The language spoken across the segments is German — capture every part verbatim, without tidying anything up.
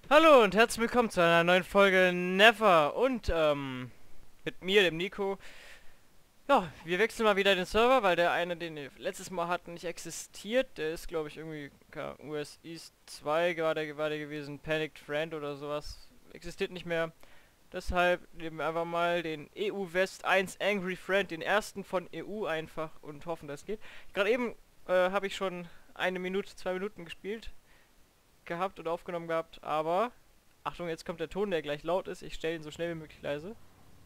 Hallo und herzlich willkommen zu einer neuen Folge Never und ähm, mit mir, dem Nico. Ja, wir wechseln mal wieder den Server, weil der eine, den wir letztes Mal hatten, nicht existiert. Der ist, glaube ich, irgendwie keine Ahnung, U S East zwei war der, war der gewesen, Panicked Friend oder sowas. Existiert nicht mehr. Deshalb nehmen wir einfach mal den E U West eins Angry Friend, den ersten von E U einfach und hoffen, das geht. Gerade eben äh, habe ich schon eine Minute, zwei Minuten gespielt gehabt und aufgenommen gehabt, aber Achtung, jetzt kommt der Ton, der gleich laut ist. Ich stelle ihn so schnell wie möglich leise.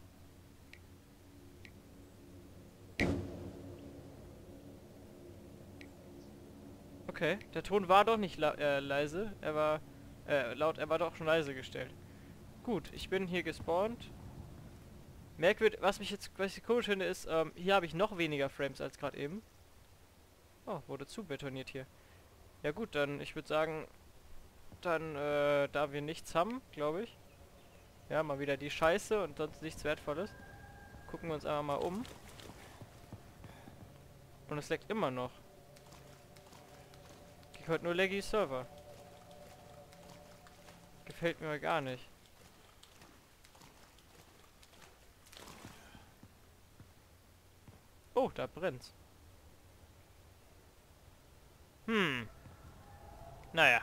Okay, der Ton war doch nicht äh, leise. Er war äh, laut, er war doch schon leise gestellt. Gut, ich bin hier gespawnt. Merkwürdig, was mich jetzt, was ich komisch finde, ist, ähm, hier habe ich noch weniger Frames als gerade eben. Oh, wurde zu betoniert hier. Ja gut, dann, ich würde sagen, dann, äh, da wir nichts haben, glaube ich. Ja, mal wieder die Scheiße und sonst nichts Wertvolles. Gucken wir uns einfach mal um. Und es leckt immer noch. Ich heute nur laggy Server. Gefällt mir gar nicht. Oh, da brennt's. Hm. Naja.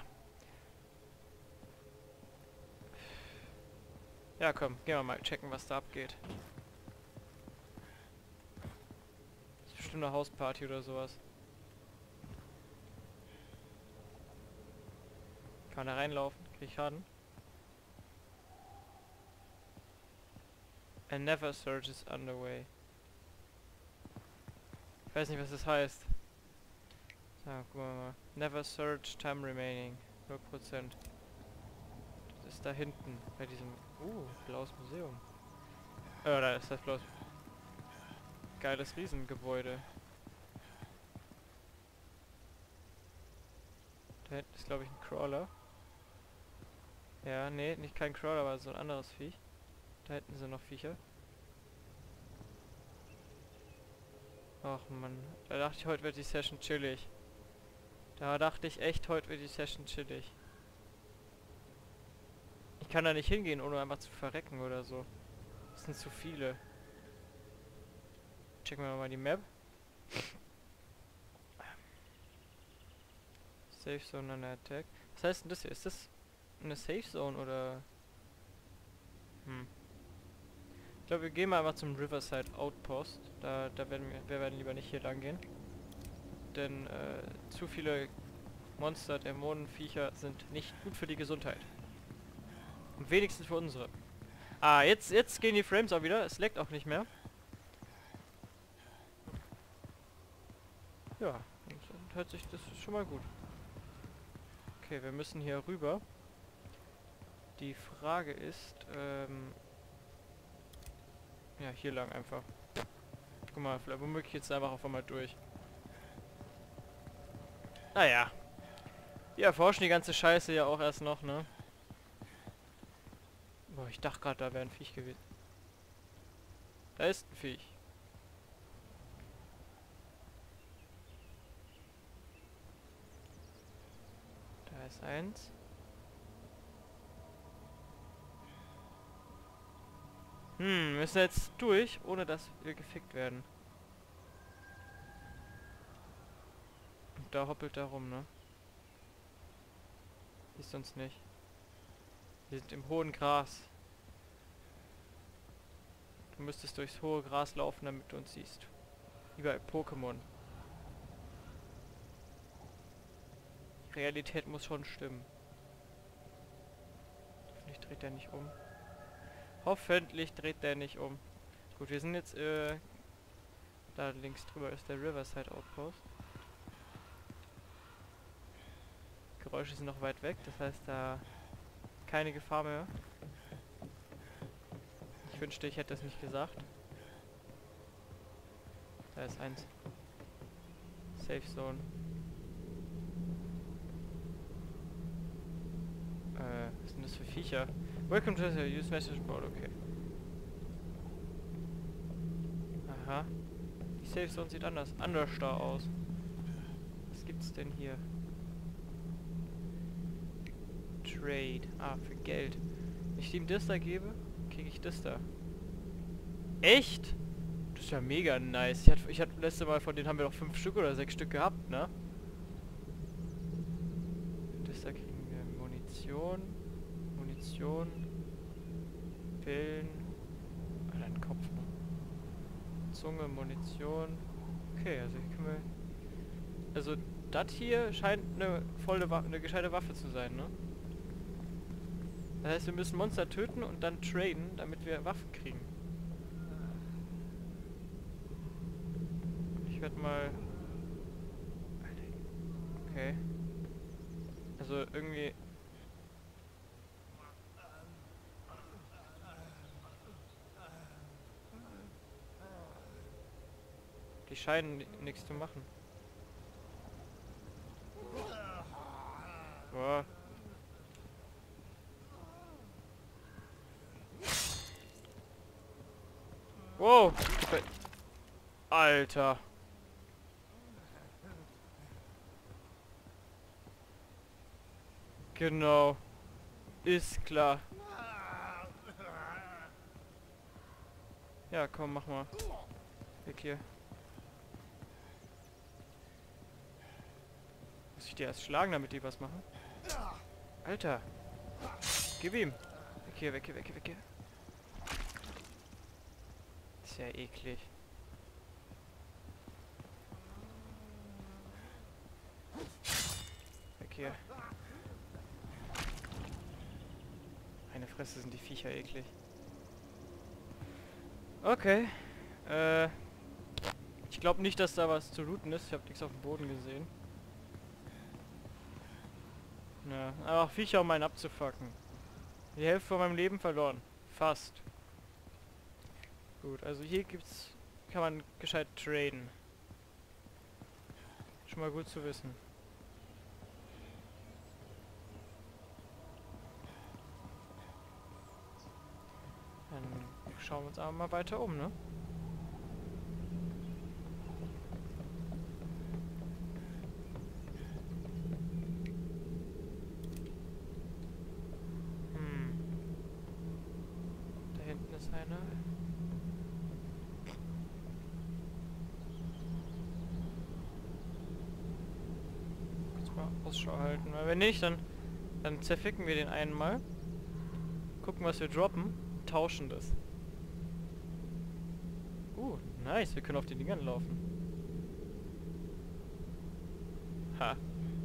Ja, komm, gehen wir mal checken, was da abgeht. Das ist bestimmt eine Hausparty oder sowas. Kann man da reinlaufen? Krieg ich Schaden? A never search is underway. Ich weiß nicht, was das heißt. So, gucken wir mal. Never search, time remaining. null Prozent. Das ist da hinten, bei diesem... Uh, blaues Museum. Oh, da ist das blaues... Geiles Riesengebäude. Da hinten ist, glaube ich, ein Crawler. Ja, nee, nicht kein Crawler, aber so ein anderes Viech. Da hinten sind noch Viecher. Ach man, da dachte ich, heute wird die Session chillig. Da dachte ich echt, heute wird die Session chillig. Ich kann da nicht hingehen, ohne einfach zu verrecken oder so. Das sind zu viele. Checken wir mal die Map. Safe Zone under Attack. Was heißt denn das hier? Ist das eine Safe Zone oder... Hm. Ich glaube, wir gehen mal einfach zum Riverside Outpost. Da, da werden wir, wir werden lieber nicht hier lang gehen. Denn äh, zu viele Monster, Dämonen, Viecher sind nicht gut für die Gesundheit. Am wenigsten für unsere. Ah, jetzt, jetzt gehen die Frames auch wieder. Es leckt auch nicht mehr. Ja, dann hört sich das schon mal gut. Okay, wir müssen hier rüber. Die Frage ist, ähm... ja, hier lang einfach. Guck mal, vielleicht womöglich jetzt einfach auf einmal durch. Naja. Wir erforschen die ganze Scheiße ja auch erst noch, ne? Boah, ich dachte gerade, da wäre ein Viech gewesen. Da ist ein Viech. Da ist eins. Hm, müssen jetzt durch, ohne dass wir gefickt werden. Und da hoppelt er rum, ne? Siehst uns nicht. Wir sind im hohen Gras. Du müsstest durchs hohe Gras laufen, damit du uns siehst. Wie bei Pokémon. Die Realität muss schon stimmen. Hoffentlich dreht er nicht um. Hoffentlich dreht der nicht um. Gut, wir sind jetzt, äh... da links drüber ist der Riverside Outpost. Geräusche sind noch weit weg, das heißt da keine Gefahr mehr. Ich wünschte, ich hätte das nicht gesagt. Da ist eins. Safe Zone. Äh, was sind das für Viecher? Welcome to the Use Message Board, okay. Aha. Die Safe Zone sieht anders, anders da aus. Was gibt's denn hier? Trade. Ah, für Geld. Wenn ich ihm das da gebe, kriege ich das da. Echt? Das ist ja mega nice. Ich hatte, ich hatte letzte Mal von denen haben wir doch fünf Stück oder sechs Stück gehabt, ne? Das da kriegen wir Munition. Munition. Pillen. Alter, ein Kopf, ne? Zunge, Munition. Okay, also hier können wir... Also, das hier scheint eine volle Waffe, eine gescheite Waffe zu sein, ne? Das heißt, wir müssen Monster töten und dann traden, damit wir Waffen kriegen. Ich werde mal... Okay. Also irgendwie... Die scheinen nichts zu machen. Boah. Wow. Alter. Genau. Ist klar. Ja, komm, mach mal. Weg hier. Muss ich die erst schlagen, damit die was machen? Alter. Gib ihm. Weg hier, weg hier, weg hier, weg hier. Ist ja eklig. Weg hier. Meine Fresse, sind die Viecher eklig. Okay. Äh. Ich glaube nicht, dass da was zu looten ist. Ich habe nichts auf dem Boden gesehen. Ja, aber auch Viecher, um einen abzufacken. Die Hälfte von meinem Leben verloren. Fast. Gut, also hier gibt's... kann man gescheit traden. Schon mal gut zu wissen. Dann schauen wir uns aber mal weiter um, ne? Hm. Da hinten ist einer. Kurz mal Ausschau halten, weil wenn nicht, dann, dann zerficken wir den einen mal. Gucken, was wir droppen. Tauschen das. Uh, nice. Wir können auf den Dingern laufen. Ha.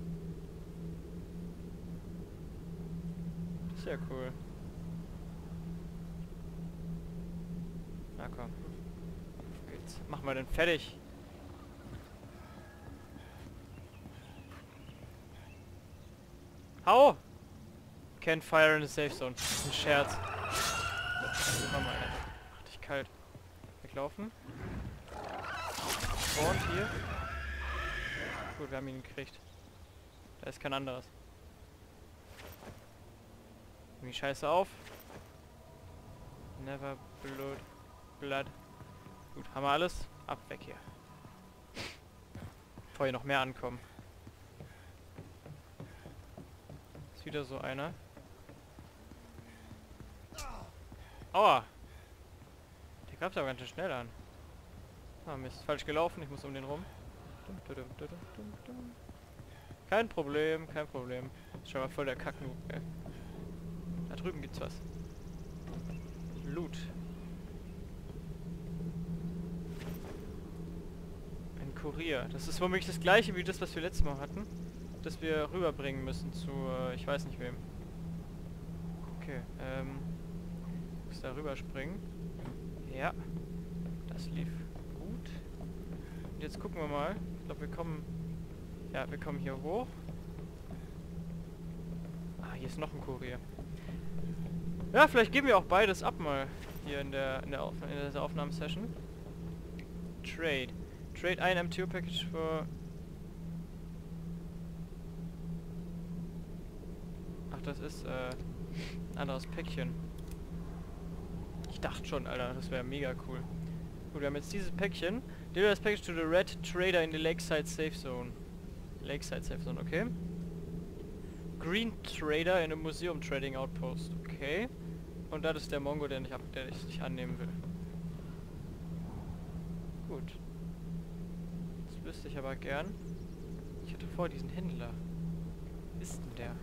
Das ist ja cool. Na komm. Auf geht's. Machen wir den fertig. Hau! Can't fire in the safe zone. Das ist ein Scherz. Komm mal, ey. Mach dich kalt. Weglaufen. Und hier. Gut, wir haben ihn gekriegt. Da ist kein anderes. Nimm die Scheiße auf. Never blood. Blood. Gut, haben wir alles? Ab, weg hier. Bevor hier noch mehr ankommen. Ist wieder so einer. Aua! Der greift aber ganz schön schnell an. Ah, Mist. Falsch gelaufen. Ich muss um den rum. Kein Problem, kein Problem. Ist schon mal voll der Kacknoob, ey. Da drüben gibt's was. Loot. Ein Kurier. Das ist womöglich das gleiche wie das, was wir letztes Mal hatten. Das wir rüberbringen müssen zu, äh, ich weiß nicht wem. Okay, ähm... muss da rüberspringen. Ja. Das lief gut. Und jetzt gucken wir mal. Ich glaube, wir kommen... Ja, wir kommen hier hoch. Ah, hier ist noch ein Kurier. Ja, vielleicht geben wir auch beides ab mal. Hier in der, in der, Auf in der Aufnahmesession. Trade. Trade ein M T O-Package für... Ach, das ist, äh... ein anderes Päckchen. Ich dachte schon, Alter, das wäre mega cool. Gut, wir haben jetzt dieses Päckchen. Deliver das Package to the Red Trader in the Lakeside Safe Zone. Lakeside Safe Zone, okay. Green Trader in a Museum Trading Outpost. Okay. Und das ist der Mongo, den ich, ab, der ich nicht annehmen will. Gut. Das wüsste ich aber gern. Ich hatte vor diesen Händler. Wo ist denn der?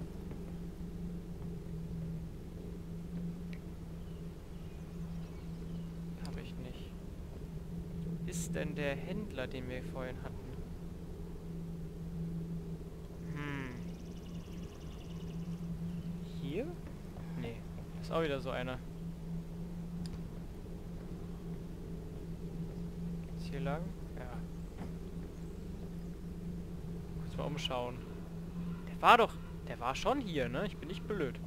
Habe ich nicht. Ist denn der Händler, den wir vorhin hatten? Hm. Hier? Nee. Ist auch wieder so einer. Ist hier lang? Ja. Kurz mal umschauen. Der war doch... Der war schon hier, ne? Ich bin nicht blöd.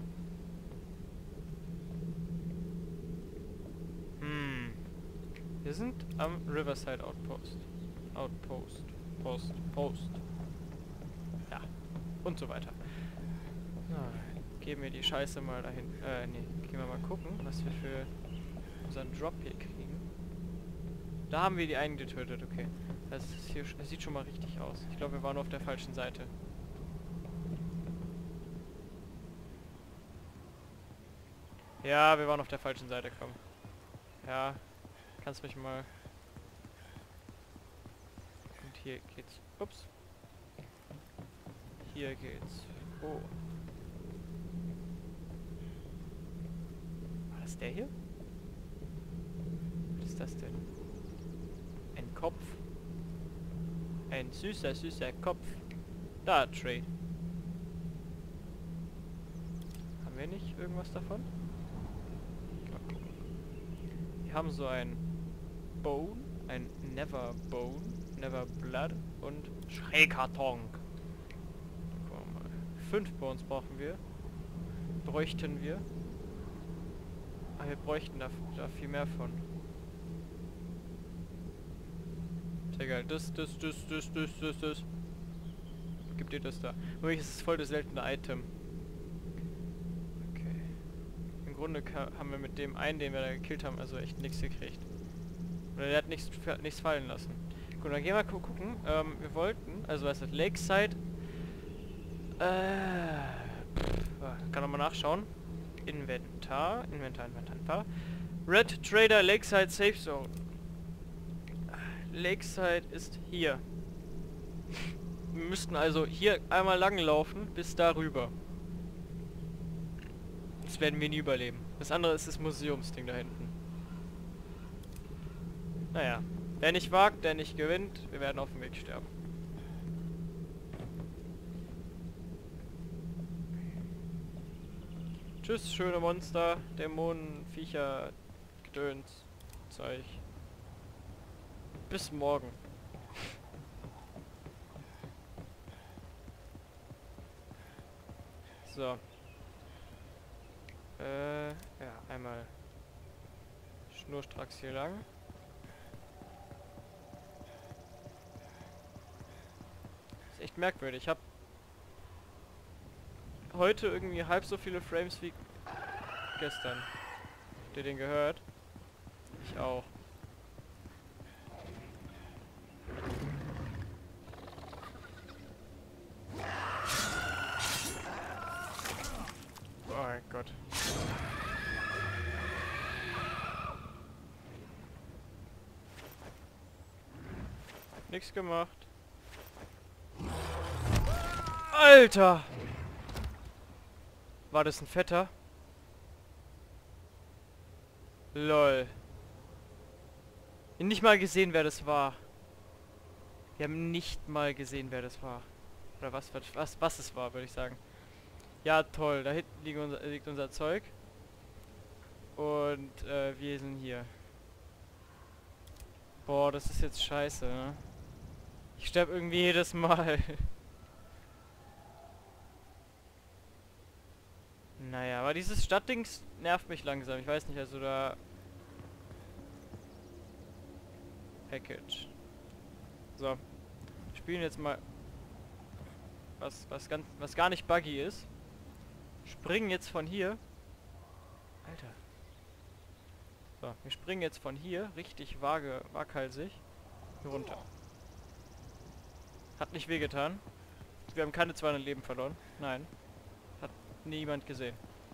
Hm. Wir sind am Riverside Outpost. Outpost. Post. Post. Ja. Und so weiter. Na, geben wir die Scheiße mal dahin. Äh, nee. Gehen wir mal gucken, was wir für unseren Drop hier kriegen. Da haben wir die einen getötet, okay. Das, ist hier, das sieht schon mal richtig aus. Ich glaube, wir waren auf der falschen Seite. Ja, wir waren auf der falschen Seite, komm. Ja, kannst mich mal... Und hier geht's... Ups. Hier geht's... Oh. War das der hier? Was ist das denn? Ein Kopf. Ein süßer, süßer Kopf. Da, Trade. Haben wir nicht irgendwas davon? Mal gucken. Wir haben so ein Bone, ein Never Bone, Never Blood und Schrägkarton. Gucken wir mal. Fünf Bones brauchen wir. Bräuchten wir. Ah, wir bräuchten da, da viel mehr von. Sehr geil. Das, das, das, das, das, das, das. Gib dir das da. Übrigens ist es voll das seltene Item. Okay. Im Grunde haben wir mit dem einen, den wir da gekillt haben, also echt nichts gekriegt. Oder der hat nichts, nichts fallen lassen. Gut, dann gehen wir gu gucken. Ähm, wir wollten, also was ist das? Lakeside. Äh. Pff, kann nochmal nachschauen. Inventar. Inventar, Inventar, Inventar. Red Trader Lakeside Safe Zone. Lakeside ist hier. Wir müssten also hier einmal lang laufen, bis darüber. Das werden wir nie überleben. Das andere ist das Museumsding da hinten. Naja. Wer nicht wagt, der nicht gewinnt. Wir werden auf dem Weg sterben. Tschüss, schöne Monster, Dämonen, Viecher, Gedöns, Zeug. Bis morgen. So. Äh, ja, einmal schnurstracks hier lang. Ist echt merkwürdig. Ich habe heute irgendwie halb so viele Frames wie gestern. Habt ihr den gehört? Ich auch. Oh mein Gott. Nichts gemacht. Alter! War das ein Fetter? Lol. Nicht mal gesehen, wer das war. Wir haben nicht mal gesehen, wer das war. Oder was, was, was es war, würde ich sagen. Ja, toll. Da hinten liegt unser, liegt unser Zeug. Und äh, wir sind hier. Boah, das ist jetzt scheiße, ne? Ich sterbe irgendwie jedes Mal. Naja, aber dieses Stadtdings nervt mich langsam. Ich weiß nicht, also da... Package. So. Wir spielen jetzt mal... Was, was, ganz, was gar nicht buggy ist. Springen jetzt von hier. Alter. So, wir springen jetzt von hier, richtig vage, waghalsig, hier runter. Hat nicht wehgetan. Wir haben keine zweihundert Leben verloren. Nein. niemand gesehen.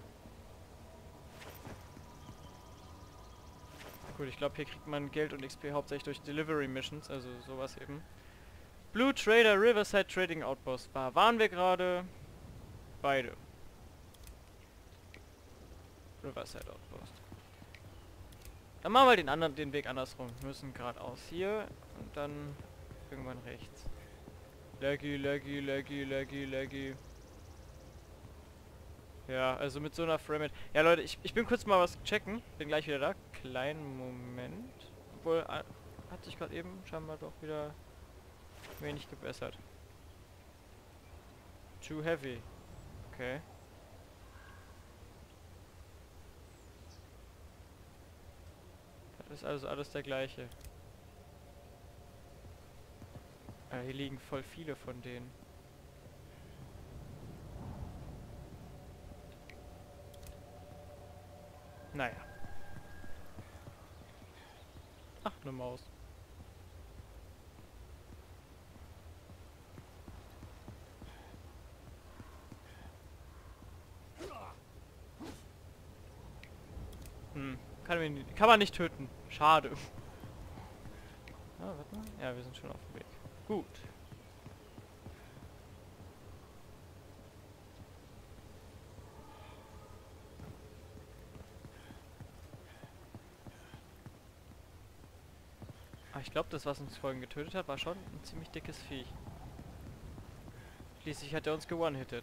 Gut, ich glaube, hier kriegt man Geld und X P hauptsächlich durch Delivery Missions, also sowas eben. Blue Trader Riverside Trading Outpost. War, waren wir gerade? Beide. Riverside Outpost. Dann machen wir den anderen, den Weg andersrum. Wir müssen geradeaus hier und dann irgendwann rechts. Laggy, laggy, laggy, laggy, laggy. Ja, also mit so einer Frame. Ja, Leute, ich, ich bin kurz mal was checken. Bin gleich wieder da. Kleinen Moment. Obwohl, äh, hat sich gerade eben scheinbar doch wieder wenig gebessert. Too heavy. Okay. Das ist also alles der gleiche. Ja, hier liegen voll viele von denen. Naja. Ach, eine Maus. Hm, kann, man nicht, kann man nicht töten. Schade. Ah, warte mal. Ja, wir sind schon auf dem Weg. Gut. Ah, ich glaube, das, was uns vorhin getötet hat, war schon ein ziemlich dickes Viech. Schließlich hat er uns ge-one-hitted.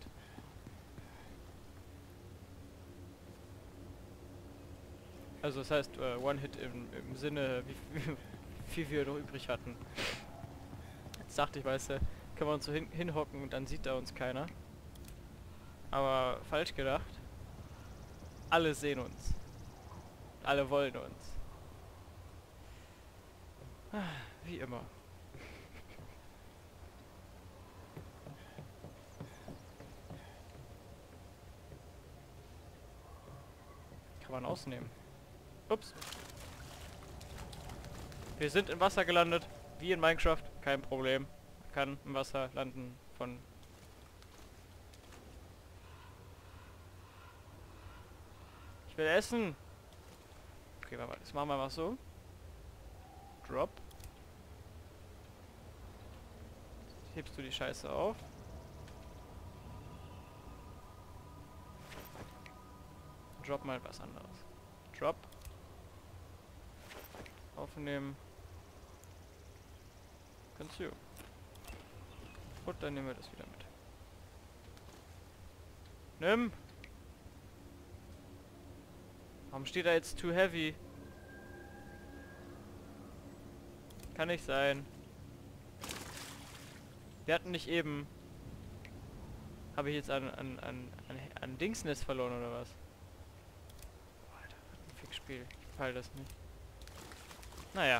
Also das heißt, äh, One-Hit im, im Sinne, wie, wie viel wir noch übrig hatten. Jetzt dachte ich, weißt du, können wir uns so hin, hinhocken und dann sieht da uns keiner. Aber falsch gedacht. Alle sehen uns. Alle wollen uns. Ah, wie immer. Kann man ausnehmen. Ups. Wir sind im Wasser gelandet. Wie in Minecraft. Kein Problem. Man kann im Wasser landen von... Ich will essen. Okay, warte mal. Das machen wir mal so. Drop. Hebst du die Scheiße auf. Drop mal was anderes. Drop. Aufnehmen. Consume. Und dann nehmen wir das wieder mit. Nimm! Warum steht da jetzt too heavy? Kann nicht sein. Wir hatten nicht eben... Habe ich jetzt an, an, an, an, an Dingsness verloren oder was? Alter, was ein Fickspiel. Ich peil das nicht. Naja.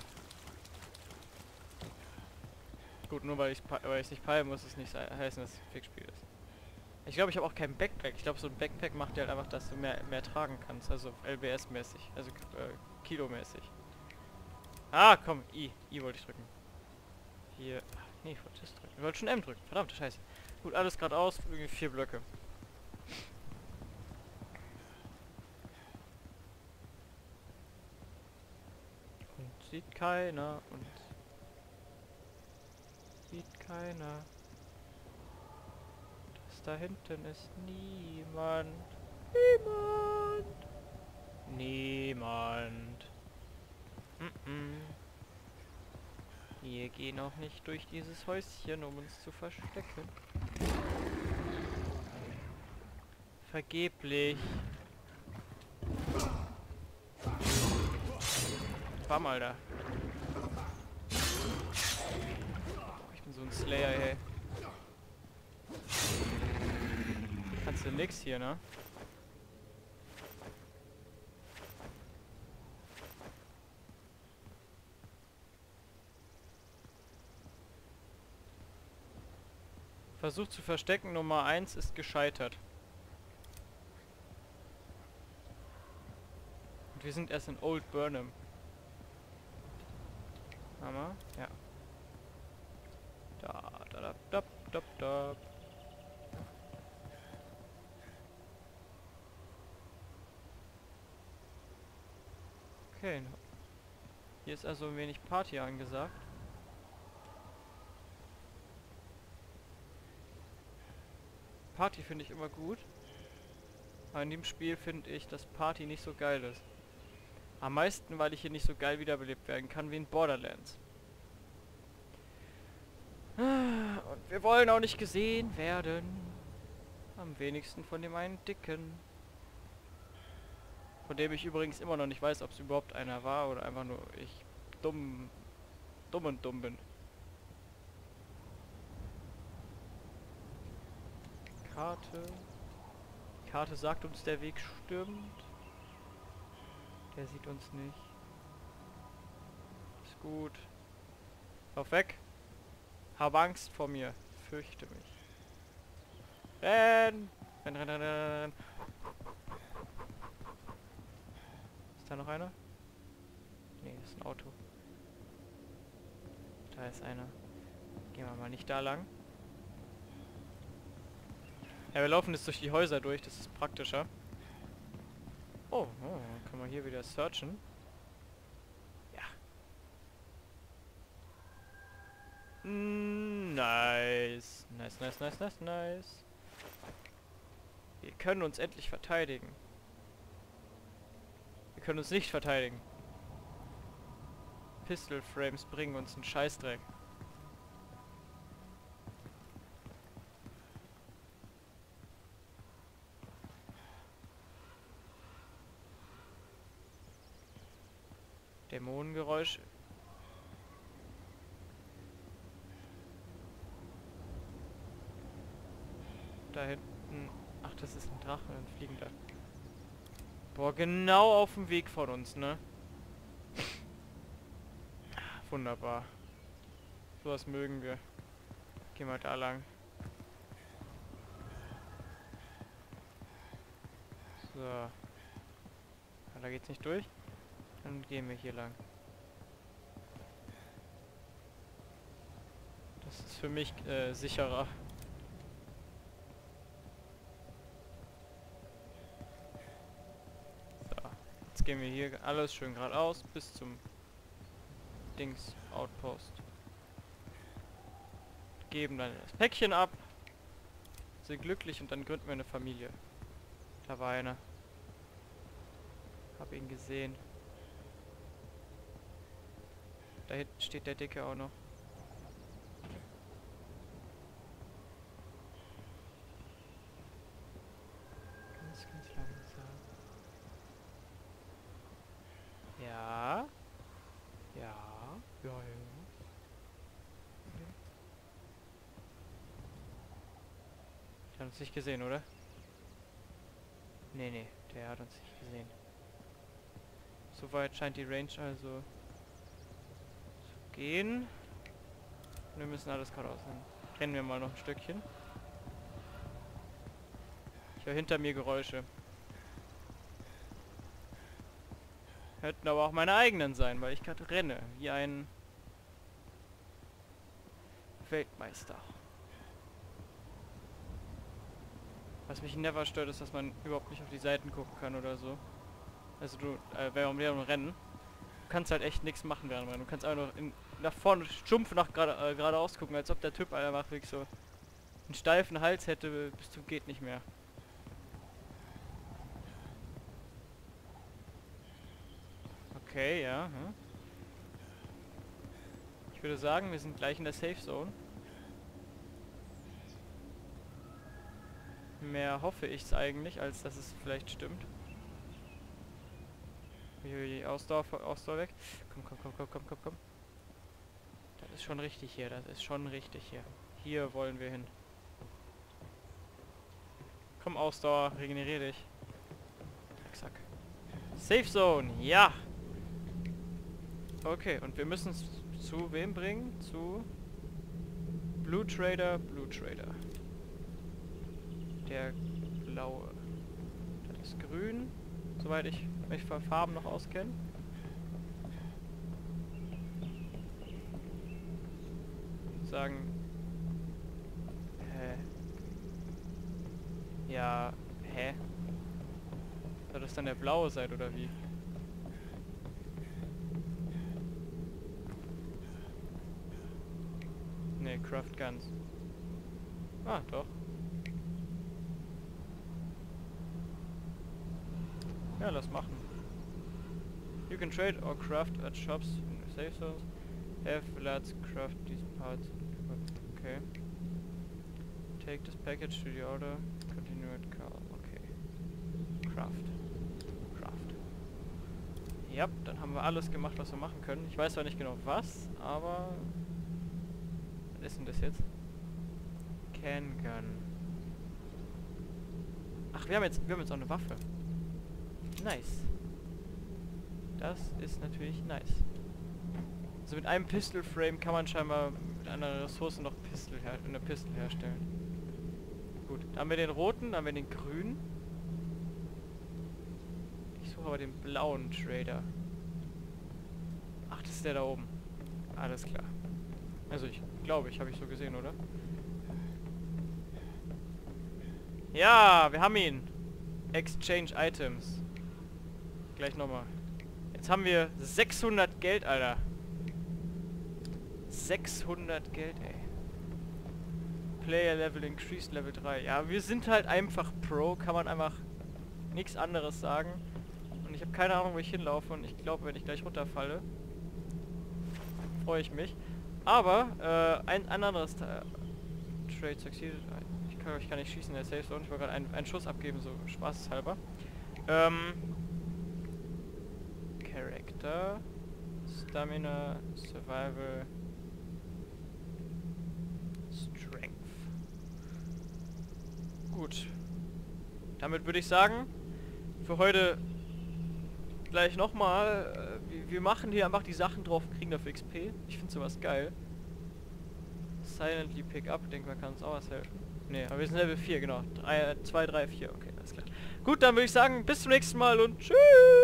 Gut, nur weil ich weil ich nicht peilen muss, es nicht heißen, dass es ein Fickspiel ist. Ich glaube, ich habe auch kein Backpack. Ich glaube, so ein Backpack macht dir halt einfach, dass du mehr, mehr tragen kannst. Also L B S-mäßig. Also äh, Kilo-mäßig. Ah, komm. I. I wollte ich drücken. Hier. Ach, nee, ich wollte das drücken. Ich wollte schon M drücken. Verdammte Scheiße. Gut, alles geradeaus. Irgendwie vier Blöcke. Und sieht keiner. Und sieht keiner. Das da hinten ist niemand. Niemand. Niemand. Mm -mm. Wir gehen auch nicht durch dieses Häuschen, um uns zu verstecken. Vergeblich. Bam, Alter. Ich bin so ein Slayer, ey. Kannst du nix hier, ne? Versuch zu verstecken Nummer eins ist gescheitert. Und wir sind erst in Old Burnham. Hammer? Ja. Da, da, da, da, da, da. Okay. Hier ist also ein wenig Party angesagt. Party finde ich immer gut. Aber in dem Spiel finde ich, dass Party nicht so geil ist. Am meisten, weil ich hier nicht so geil wiederbelebt werden kann wie in Borderlands. Und wir wollen auch nicht gesehen werden. Am wenigsten von dem einen Dicken. Von dem ich übrigens immer noch nicht weiß, ob es überhaupt einer war oder einfach nur ich dumm, dumm und dumm bin. Karte. Die Karte sagt uns, der Weg stimmt. Der sieht uns nicht. Ist gut. Lauf weg. Hab Angst vor mir. Fürchte mich. Renn! Renn, renn, renn, renn. Ist da noch einer? Nee, das ist ein Auto. Da ist einer. Gehen wir mal nicht da lang. Ja, wir laufen jetzt durch die Häuser durch, das ist praktischer. Oh, oh, dann können wir hier wieder searchen. Ja. Mm, nice. Nice, nice, nice, nice, nice. Wir können uns endlich verteidigen. Wir können uns nicht verteidigen. Pistol Frames bringen uns einen Scheißdreck. Dämonengeräusch. Da hinten. Ach, das ist ein Drache, ein fliegender. Boah, genau auf dem Weg von uns, ne? Wunderbar. Sowas mögen wir. Gehen wir da lang. So. Ja, da geht's nicht durch. Dann gehen wir hier lang. Das ist für mich äh, sicherer. So. Jetzt gehen wir hier alles schön geradeaus bis zum Dings Outpost. Geben dann das Päckchen ab. Sind glücklich und dann gründen wir eine Familie. Da war einer. Hab ihn gesehen. Da hinten steht der Dicke auch noch. Ganz, ganz langsam. Ja. Ja. Ja, ja. Okay. Der hat uns nicht gesehen, oder? Nee, nee, der hat uns nicht gesehen. Soweit scheint die Range also zu gehen. Und wir müssen alles geradeaus. Dann rennen wir mal noch ein Stückchen. Ich höre hinter mir Geräusche. Hätten aber auch meine eigenen sein, weil ich gerade renne. Wie ein Weltmeister. Was mich never stört, ist, dass man überhaupt nicht auf die Seiten gucken kann oder so. Also du, äh, während wir rennen, du kannst halt echt nichts machen während wir rennen. Du kannst einfach nur in, nach vorne stumpf nach gerade äh, geradeaus gucken, als ob der Typ einfach wirklich so einen steifen Hals hätte, bis zum geht nicht mehr. Okay, ja. Hm. Ich würde sagen, wir sind gleich in der Safe Zone. Mehr hoffe ich es eigentlich, als dass es vielleicht stimmt. Die Ausdauer, Ausdauer weg. Komm, komm, komm, komm, komm, komm, komm. Das ist schon richtig hier, das ist schon richtig hier. Hier wollen wir hin. Komm, Ausdauer, regenerier dich. Zack, zack. Safe Zone, ja! Okay, und wir müssen es zu wem bringen? Zu Blue Trader, Blue Trader. Der blaue. Das ist grün, soweit ich mich für Farben noch auskenne. Sagen. Hä? Ja, hä? Soll das dann der blaue sein oder wie? craft guns. Ah, doch. Ja, lass machen. You can trade or craft at shops in the safe zones. Have let's craft these parts. Okay. Take this package to the order. Continue at call. Okay. Craft. Craft. Ja, dann haben wir alles gemacht, was wir machen können. Ich weiß zwar nicht genau was, aber... Was ist denn das jetzt? Can Gun. Ach, wir haben jetzt, wir haben jetzt auch eine Waffe. Nice. Das ist natürlich nice. Also mit einem Pistol Frame kann man scheinbar mit einer Ressource noch Pistol her eine Pistol herstellen. Gut, da haben wir den roten, dann haben wir den grünen. Ich suche aber den blauen Trader. Ach, das ist der da oben. Alles klar. Also ich glaube, ich habe ich so gesehen, oder? Ja, wir haben ihn. Exchange Items. Gleich nochmal. Jetzt haben wir sechshundert Geld, Alter. sechshundert Geld, ey. Player Level increased Level drei. Ja, wir sind halt einfach Pro. Kann man einfach nichts anderes sagen. Und ich habe keine Ahnung, wo ich hinlaufe. Und ich glaube, wenn ich gleich runterfalle, freue ich mich. Aber, äh, ein, ein anderes Teil. Trade succeeded. Ich kann, ich kann nicht schießen in der Safe Zone. Ich wollte gerade einen, einen Schuss abgeben, so spaßeshalber. Ähm... Character, Stamina, Survival, Strength. Gut. Damit würde ich sagen, für heute gleich nochmal, äh, wir, wir machen hier einfach die Sachen drauf, kriegen dafür X P. Ich finde sowas geil. Silently Pick Up, denke mal, kann uns auch was helfen. Ne, aber wir sind Level vier, genau. zwei, drei, vier, okay, alles klar. Gut, dann würde ich sagen, bis zum nächsten Mal und tschüss!